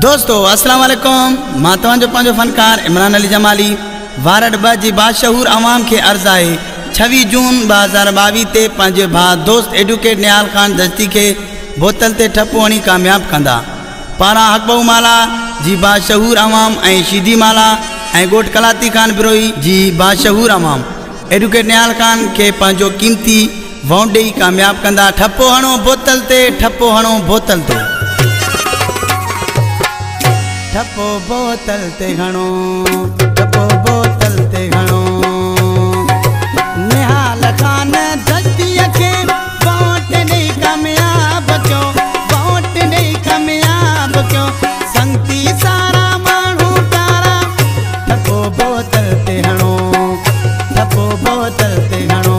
दोस्तों अस्सलाम वालेकुम। मां तव्हांजो पंहिंजो फनकार इमरान अली जमाली वारड 2 जी बाशहूर आवाम के अर्ज़ आहे 26 जून 2022 ते पंहिंजे भाउ दोस्त एडवोकेट निहाल खान दस्ती के बोतल ते ठप्पो हणी कामयाब कंदा। पारा हकबू माला जी बाशहूर आवाम ऐं शीदी माला ऐं गोट कलाती खान बिरोही जी बाशहूर आवाम एडवोकेट निहाल खान के पंहिंजो कीमती वोट ॾेई कामयाब कंदा। ठप्पो हणो बोतल ते, ठप्पो हणो बोतल ते, ठप्पो बोतल ते हणो, ठप्पो बोतल ते हणो। निहाल खान दस्तीअ खे वोट ॾेई कामयाब कयो, वोट ॾेई कामयाब कयो। संगती सारा माण्हू तारा ठप्पो बोतल ते हणो, ठप्पो बोतल ते हणो।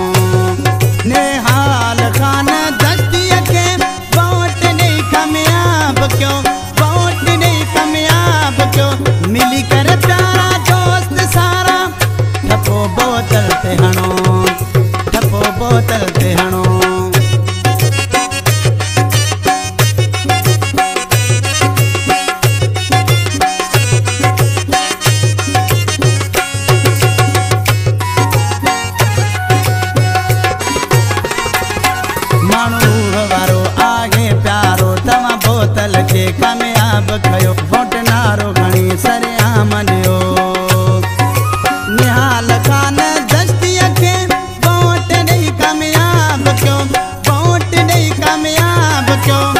निहाल खान दस्तीअ खे वोट ॾेई कामयाब कयो, वोट ॾेई कामयाब कयो। मिली कर प्यारा दोस्त सारा ठप्पो बोतल ते हणो, ठप्पो बोतल ते हणो। माण्हू वारो आगे प्यारो तव्हां बोतल के कामयाब कयो, वोट नारो खणी सरेआम ॾियो। निहाल खान दस्तीअ खे वोट ॾेई कामयाब कयो, वोट ॾेई कामयाब कयो।